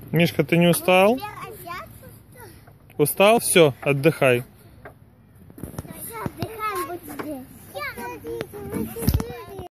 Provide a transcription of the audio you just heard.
Мишка, ты не устал? Устал? Все, отдыхай. Отдыхаем вот здесь.